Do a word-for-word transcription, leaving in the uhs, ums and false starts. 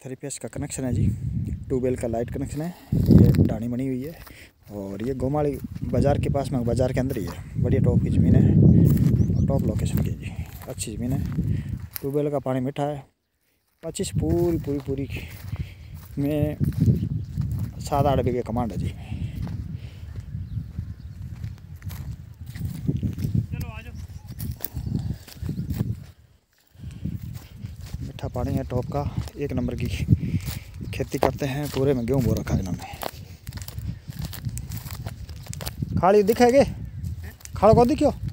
Three phase का connection है जी। ट्यूबवेल का लाइट कनेक्शन है। ये डाणी बनी हुई है और ये गोमाड़ी बाज़ार के पास में, बाज़ार के अंदर ही है। बढ़िया टॉप की ज़मीन है और टॉप लोकेशन की जी, अच्छी ज़मीन है। ट्यूबवेल का पानी मीठा है। पच्चीस पूरी पूरी पूरी में सात आठ बीघे कमांड है जी। मीठा पानी है टॉप का, एक नंबर की खेती करते हैं। पूरे में गेहूँ बो रखा है इन्होंने। खाली दिखेगे खाड़ को दिखो।